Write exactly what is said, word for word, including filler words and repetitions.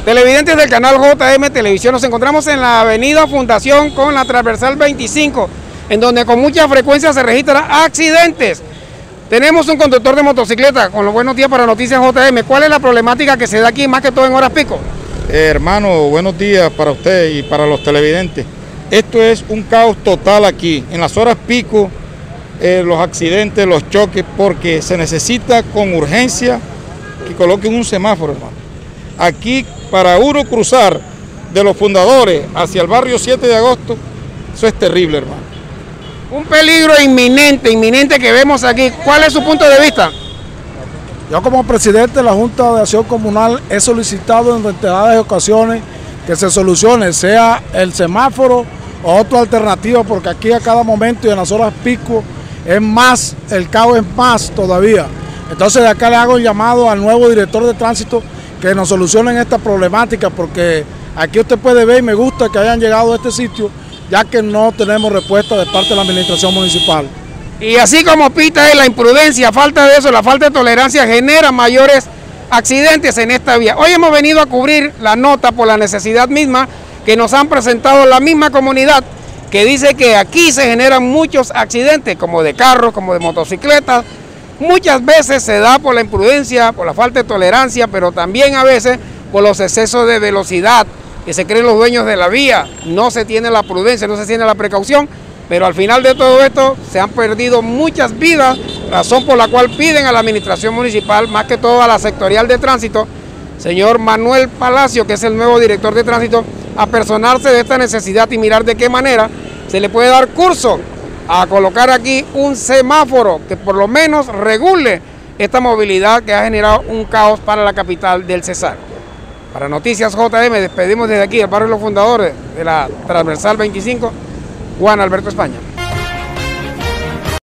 Televidentes del canal J M Televisión, nos encontramos en la avenida Fundación con la transversal veinticinco, en donde con mucha frecuencia se registran accidentes. Tenemos un conductor de motocicleta con los buenos días para Noticias J M. ¿Cuál es la problemática que se da aquí, más que todo en horas pico? Eh, hermano, buenos días para usted y para los televidentes. Esto es un caos total aquí, en las horas pico, eh, los accidentes, los choques, porque se necesita con urgencia que coloquen un semáforo, hermano. Aquí, para uno cruzar de los Fundadores hacia el barrio siete de agosto, eso es terrible, hermano. Un peligro inminente, inminente que vemos aquí. ¿Cuál es su punto de vista? Yo como presidente de la Junta de Acción Comunal he solicitado en reiteradas ocasiones que se solucione, sea el semáforo o otra alternativa, porque aquí a cada momento y en las horas pico es más, el caos es más todavía. Entonces de acá le hago el llamado al nuevo director de tránsito que nos solucionen esta problemática, porque aquí usted puede ver y me gusta que hayan llegado a este sitio, ya que no tenemos respuesta de parte de la administración municipal. Y así como pita es la imprudencia, falta de eso, la falta de tolerancia genera mayores accidentes en esta vía. Hoy hemos venido a cubrir la nota por la necesidad misma que nos han presentado la misma comunidad, que dice que aquí se generan muchos accidentes, como de carros, como de motocicletas. Muchas veces se da por la imprudencia, por la falta de tolerancia, pero también a veces por los excesos de velocidad que se creen los dueños de la vía. No se tiene la prudencia, no se tiene la precaución, pero al final de todo esto se han perdido muchas vidas, razón por la cual piden a la administración municipal, más que todo a la sectorial de tránsito, señor Manuel Palacio, que es el nuevo director de tránsito, apersonarse de esta necesidad y mirar de qué manera se le puede dar curso a colocar aquí un semáforo que por lo menos regule esta movilidad que ha generado un caos para la capital del Cesar. Para Noticias J M, despedimos desde aquí, el barrio de los Fundadores de la transversal veinticinco, Juan Alberto España.